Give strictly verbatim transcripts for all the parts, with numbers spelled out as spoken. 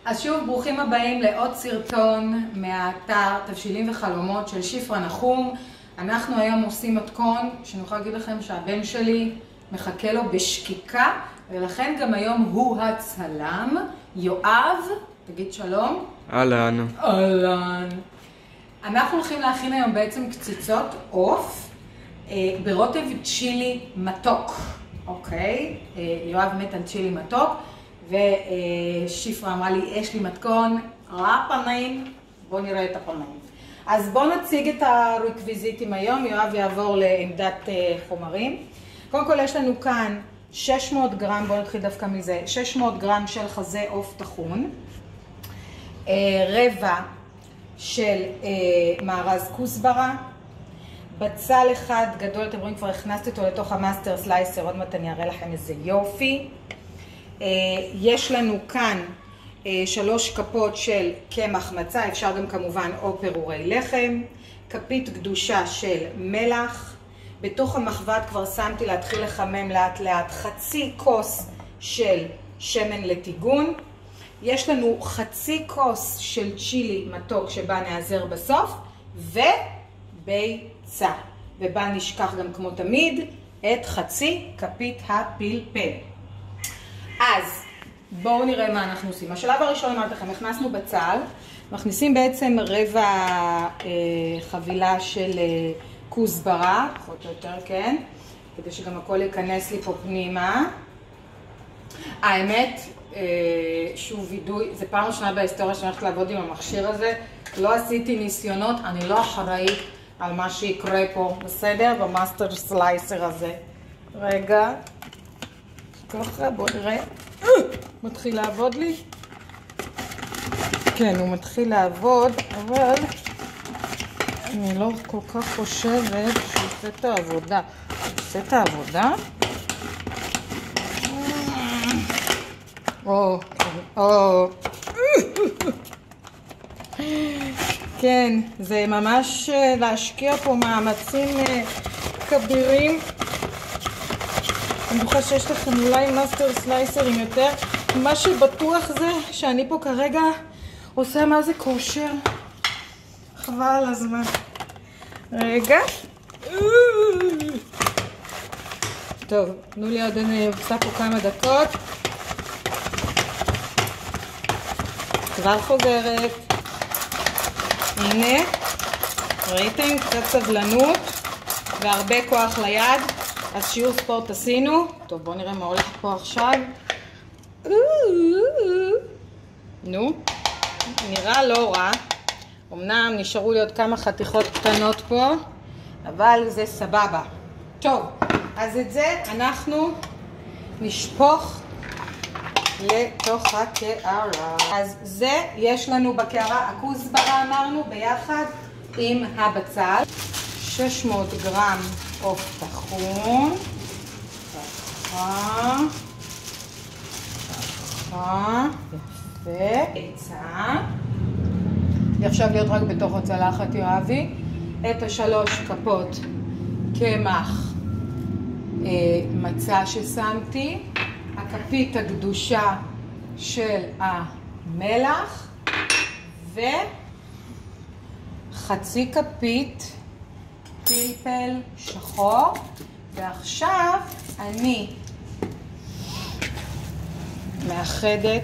אז שוב, ברוכים הבאים לעוד סרטון מהאתר תבשילים וחלומות של שפרה נחום. אנחנו היום עושים מתכון שאני יכולה להגיד לכם שהבן שלי מחכה לו בשקיקה, ולכן גם היום הוא הצלם. יואב, תגיד שלום. אהלן. אהלן. אנחנו הולכים להכין היום בעצם קציצות עוף ברוטב צ'ילי מתוק. אוקיי, יואב מת על צ'ילי מתוק. ושפרה אמרה לי, יש לי מתכון הפנים, בואו נראה את הפנים. אז בואו נציג את הרקוויזיטים היום. יואב יעבור לעמדת חומרים. קודם כל יש לנו כאן שש מאות גרם, בואו נתחיל דווקא מזה, שש מאות גרם של חזה עוף טחון, רבע של מארז כוסברה, בצל אחד גדול, אתם רואים כבר הכנסתי אותו לתוך המאסטר סלייסר, עוד מעט אני אראה לכם איזה יופי. יש לנו כאן שלוש כפות של קמח מצה, אפשר גם כמובן או פירורי לחם, כפית קדושה של מלח, בתוך המחבת כבר שמתי להתחיל לחמם לאט לאט חצי כוס של שמן לטיגון, יש לנו חצי כוס של צ'ילי מתוק שבה נעזר בסוף, וביצה, ובה נשכח גם כמו תמיד את חצי כפית הפלפל. אז בואו נראה מה אנחנו עושים. השלב הראשון אמרתי לכם, הכנסנו בצל, מכניסים בעצם רבע אה, חבילה של אה, כוסברה, פחות או יותר, כן? כדי שגם הכל ייכנס לי פה פנימה. האמת, אה, שוב וידוי, זה פעם ראשונה בהיסטוריה שאני הולכת לעבוד עם המכשיר הזה, לא עשיתי ניסיונות, אני לא אחראית על מה שיקרה פה, בסדר? במאסטר סלייסר הזה. רגע. ככה, בואו נראה. מתחיל לעבוד לי? כן, הוא מתחיל לעבוד, אבל אני לא כל כך חושבת שהוא עושה את העבודה. הוא עושה את העבודה? או, או. כן, זה ממש להשקיע פה מאמצים כבירים. אני בטוחה שיש לכם אולי מאסטר סלייסרים יותר. מה שבטוח זה שאני פה כרגע עושה מה זה כושר. חבל על הזמן. רגע. טוב, תנו לי עוד אני עושה פה כמה דקות. כבר חוזרת. הנה. ראיתם? קצת סבלנות והרבה כוח ליד. אז שיעור ספורט עשינו. טוב, בואו נראה מה הולך פה עכשיו. נו, נראה לא רע. אמנם נשארו לי עוד כמה חתיכות קטנות פה, אבל זה סבבה. טוב, אז את זה אנחנו נשפוך לתוך הקערה. אז זה יש לנו בקערה, הכוסברה אמרנו, ביחד עם הבצל. שש מאות גרם עוף טחון, ככה, ככה, יפה, ביצה, עכשיו להיות רק בתוך הצלחת יואבי, את השלוש כפות קמח אה, מצה ששמתי, הכפית הקדושה של המלח, וחצי כפית פלפל שחור, ועכשיו אני מאחדת.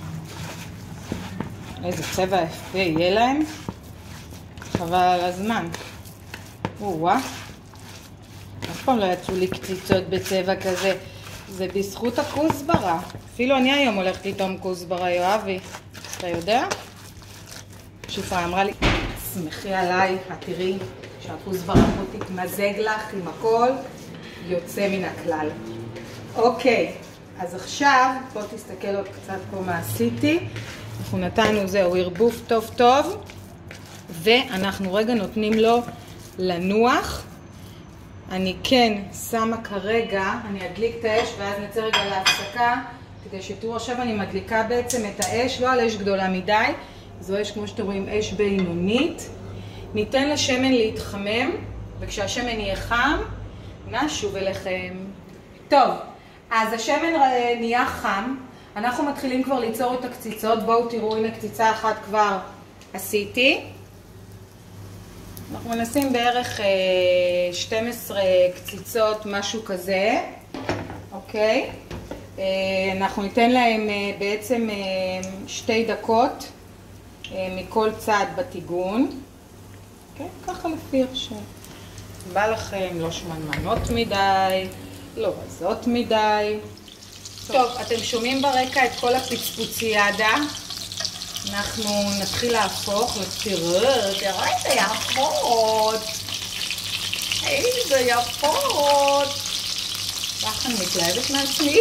איזה צבע יפה יהיה להם, חבל על הזמן. וואה, אף פעם לא יצאו לי קציצות בצבע כזה. זה בזכות הכוסברה. אפילו אני היום הולכת לטעום כוסברה, יואבי, אתה יודע? שפרה אמרה לי, שמחי עליי, תראי שהכוסברה פה תתמזג לך עם הכל, יוצא מן הכלל. אוקיי, אז עכשיו, בוא תסתכל עוד קצת פה מה עשיתי. אנחנו נתנו זהו, ערבוב טוב טוב, ואנחנו רגע נותנים לו לנוח. אני כן שמה כרגע, אני אדליק את האש ואז נצא רגע להפסקה, כדי שתראו עכשיו אני מדליקה בעצם את האש, לא על אש גדולה מדי, זו אש כמו שאתם רואים, אש בינונית. ניתן לשמן להתחמם, וכשהשמן יהיה חם, נשוב אליכם. טוב, אז השמן נהיה חם, אנחנו מתחילים כבר ליצור את הקציצות. בואו תראו, הנה קציצה אחת כבר עשיתי. אנחנו נשים בערך שתים עשרה קציצות, משהו כזה, אוקיי? אנחנו ניתן להם בעצם שתי דקות מכל צד בטיגון, אוקיי? ככה לפי עכשיו. בא לכם, לא שמנמנות מדי, לא רזות מדי. טוב, אתם שומעים ברקע את כל הפצפוציאדה. אנחנו נתחיל להפוך, תראו, תראו איזה יפות, איזה יפות. ככה אני מתלהבת מעצמי.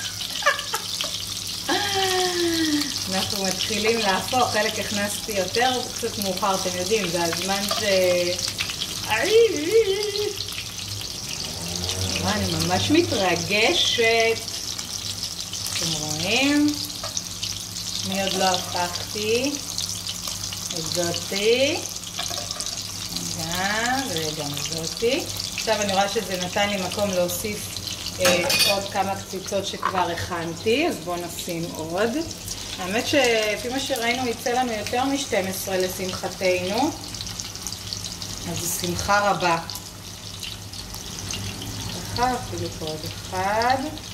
אנחנו מתחילים להפוך, חלק הכנסתי יותר, קצת מאוחר, אתם יודעים, זה הזמן ש... אני ממש מתרגשת. אתם רואים? אני עוד לא הפכתי את זאתי, גם, וגם זאתי. עכשיו אני רואה שזה נתן לי מקום להוסיף אה, עוד כמה קציצות שכבר הכנתי, אז בואו נשים עוד. האמת שלפי מה שראינו יצא לנו יותר מ-שתים עשרה לשמחתנו, אז זו שמחה רבה. אחד, אפילו פה עוד אחד.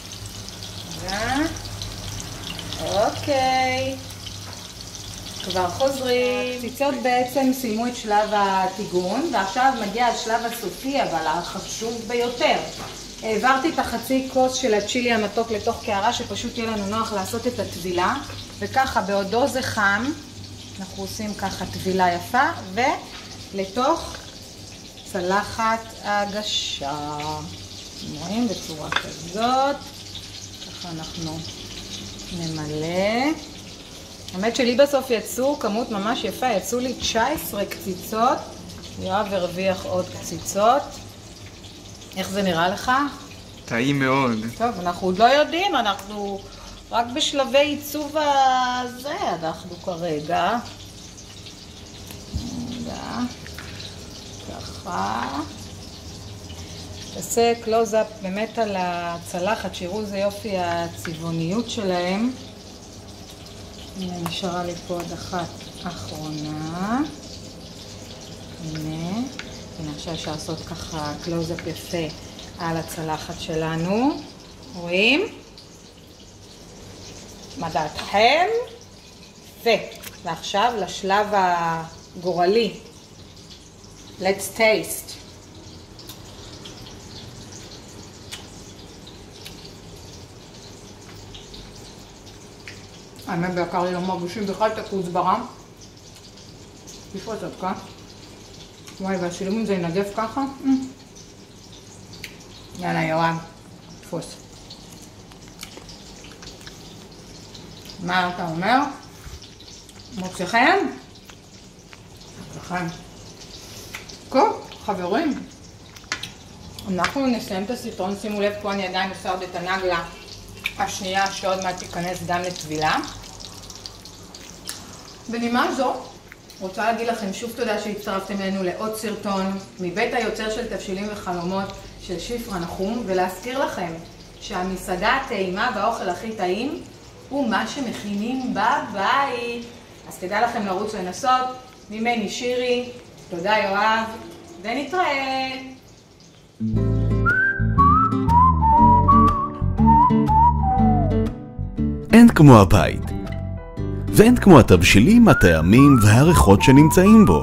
אוקיי, כבר חוזרים. הקציצות בעצם סיימו את שלב הטיגון, ועכשיו מגיע השלב הסופי, אבל החשוב ביותר. העברתי את החצי כוס של הצ'ילי המתוק לתוך קערה, שפשוט יהיה לנו נוח לעשות את הטבילה, וככה בעודו זה חם אנחנו עושים ככה טבילה יפה, ולתוך צלחת הגשה, רואים בצורה כזאת. ככה אנחנו נמלא. האמת שלי בסוף יצאו כמות ממש יפה, יצאו לי תשע עשרה קציצות. יואב הרוויח עוד קציצות. איך זה נראה לך? טעים מאוד. טוב, אנחנו עוד לא יודעים, אנחנו רק בשלבי עיצוב הזה, אנחנו כרגע. רגע, ככה. תעשה קלוז-אפ באמת על הצלחת, שיראו איזה יופי הצבעוניות שלהם. הנה, נשארה לי פה עוד אחת אחרונה. הנה, הנה עכשיו אפשר לעשות ככה קלוז-אפ יפה על הצלחת שלנו. רואים? מה דעתכם? ו... ועכשיו לשלב הגורלי. Let's taste. האמת בעיקר לי לא מרגישים בכלל את הכוסברה. תפרוץ עוד כך. וואי, והשילום עם זה ינגף ככה. יאללה יואב, תפוס. מה אתה אומר? מוצא חן? מוצא חן. טוב, חברים. אנחנו נסיים את הסרטון, שימו לב, פה אני עדיין עושה עוד את הנגלה השנייה שעוד מעט תיכנס גם לטבילה. בנימה זו, רוצה להגיד לכם שוב תודה שהצטרפתם אלינו לעוד סרטון מבית היוצר של תבשילים וחלומות של שפרה נחום, ולהזכיר לכם שהמסעדה הטעימה והאוכל הכי טעים הוא מה שמכינים בבית. אז כדאי לכם לרוץ לנסות. ממני שירי, תודה יואב, ונתראה. אין כמו הבית, ואין כמו התבשילים, הטעמים והריחות שנמצאים בו.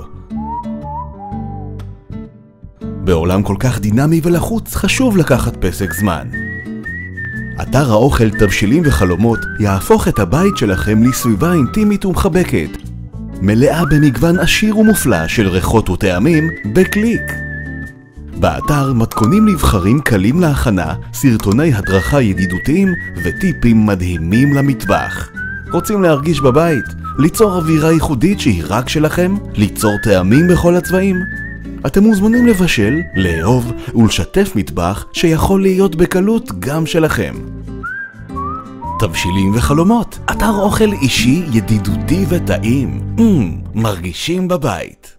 בעולם כל כך דינמי ולחוץ חשוב לקחת פסק זמן. אתר האוכל תבשילים וחלומות יהפוך את הבית שלכם לסביבה אינטימית ומחבקת, מלאה במגוון עשיר ומופלא של ריחות וטעמים בקליק. באתר מתכונים נבחרים קלים להכנה, סרטוני הדרכה ידידותיים וטיפים מדהימים למטבח. רוצים להרגיש בבית? ליצור אווירה ייחודית שהיא רק שלכם? ליצור טעמים בכל הצבעים? אתם מוזמנים לבשל, לאהוב ולשתף מטבח שיכול להיות בקלות גם שלכם. תבשילים וחלומות, אתר אוכל אישי, ידידותי וטעים. מ, מרגישים בבית.